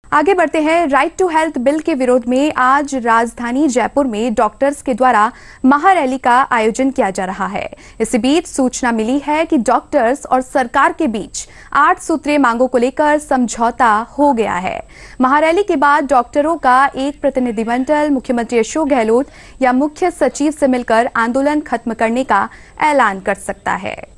आगे बढ़ते हैं। राइट टू हेल्थ बिल के विरोध में आज राजधानी जयपुर में डॉक्टर्स के द्वारा महारैली का आयोजन किया जा रहा है। इसी बीच सूचना मिली है कि डॉक्टर्स और सरकार के बीच 8 सूत्रीय मांगों को लेकर समझौता हो गया है। महारैली के बाद डॉक्टरों का एक प्रतिनिधिमंडल मुख्यमंत्री अशोक गहलोत या मुख्य सचिव से मिलकर आंदोलन खत्म करने का ऐलान कर सकता है।